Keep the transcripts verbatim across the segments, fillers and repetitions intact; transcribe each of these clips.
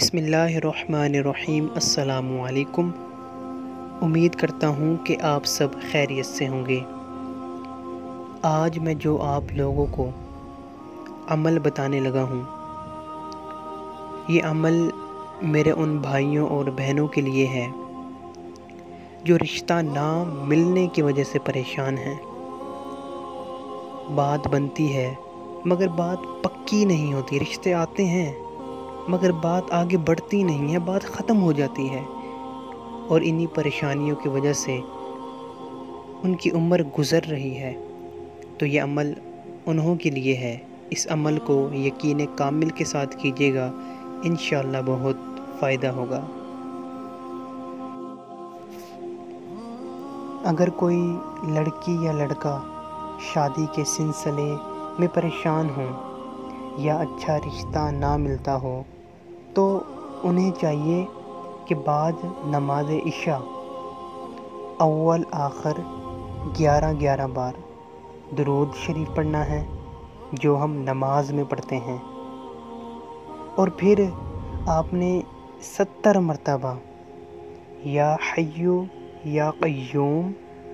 بسم اللہ الرحمن الرحیم۔ السلام علیکم۔ امید کرتا ہوں کہ آپ سب خیریت سے ہوں گے۔ آج میں جو آپ لوگوں کو عمل بتانے لگا ہوں، یہ عمل میرے ان بھائیوں اور بہنوں کے لیے ہے جو رشتہ نہ ملنے کی وجہ سے پریشان ہیں۔ بات بنتی ہے مگر بات پکی نہیں ہوتی، رشتے آتے ہیں مگر بات آگے بڑھتی نہیں ہے، بات ختم ہو جاتی ہے، اور انہی پریشانیوں کی وجہ سے ان کی عمر گزر رہی ہے۔ تو یہ عمل انہوں کے لیے ہے۔ اس عمل کو یقین کامل کے ساتھ کیجیے گا، انشاءاللہ بہت فائدہ ہوگا۔ اگر کوئی لڑکی یا لڑکا شادی کے سلسلے میں پریشان ہوں یا اچھا رشتہ نہ ملتا ہو تو انہیں چاہیے کہ بعد نماز عشاء اول آخر گیارہ گیارہ بار درود شریف پڑھنا ہے، جو ہم نماز میں پڑھتے ہیں، اور پھر آپ نے ستر مرتبہ یا حیو یا قیوم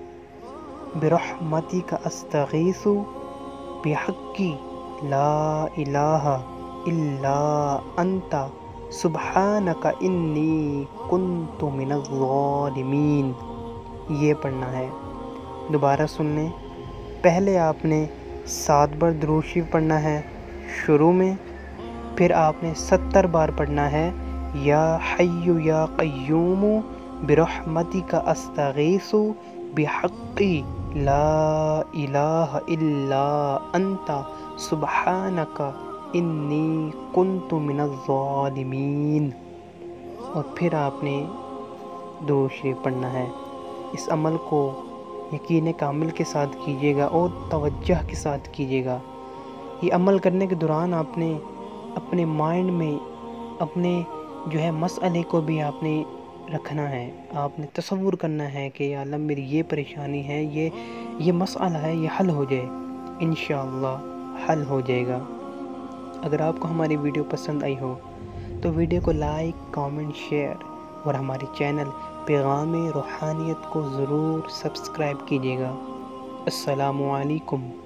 برحمتک استغیث بحقی لا الہ الا انت سبحانک انی کنت من الظالمین یہ پڑھنا ہے۔ دوبارہ سن لیں، پہلے آپ نے سات بار درود شریف پڑھنا ہے شروع میں، پھر آپ نے ستر بار پڑھنا ہے یا حی یا قیوم برحمتک استغیث بحقی لا الہ الا انت سبحانک انی کنت من الظالمین، اور پھر آپ نے درود شریف پڑھنا ہے۔ اس عمل کو یقین کامل کے ساتھ کیجیے گا اور توجہ کے ساتھ کیجیے گا۔ یہ عمل کرنے کے دوران آپ نے اپنے مائنڈ میں اپنے جو ہے مسئلے کو بھی آپ نے رکھنا ہے، آپ نے تصور کرنا ہے کہ یا اللہ میری یہ پریشانی ہے، یہ یہ مسئلہ ہے، یہ حل ہو جائے، انشاءاللہ حل ہو جائے گا۔ اگر آپ کو ہماری ویڈیو پسند آئی ہو تو ویڈیو کو لائک، کامنٹ، شیئر اور ہمارے چینل پیغام روحانیت کو ضرور سبسکرائب کیجیے گا۔ السلام علیکم۔